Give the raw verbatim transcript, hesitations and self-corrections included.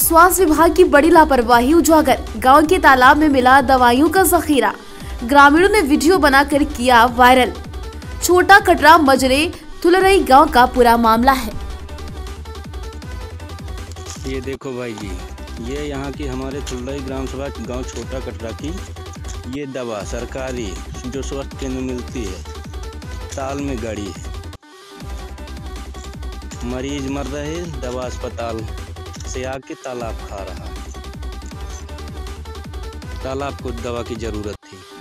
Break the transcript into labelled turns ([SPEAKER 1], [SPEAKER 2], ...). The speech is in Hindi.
[SPEAKER 1] स्वास्थ्य विभाग की बड़ी लापरवाही उजागर। गांव के तालाब में मिला दवाइयों का जखीरा। ग्रामीणों ने वीडियो बनाकर किया वायरल। छोटा कटरा मजरे थुलरई गांव का पूरा मामला है।
[SPEAKER 2] ये देखो भाई जी, ये यहाँ की हमारे थुलरई ग्राम सभा गांव छोटा कटरा की ये दवा सरकारी जो स्वास्थ्य केंद्र में मिलती है, ताल में गड़ी है। मरीज मर रहे, दवा अस्पताल से आके तालाब खा रहा है। तालाब को दवा की जरूरत थी।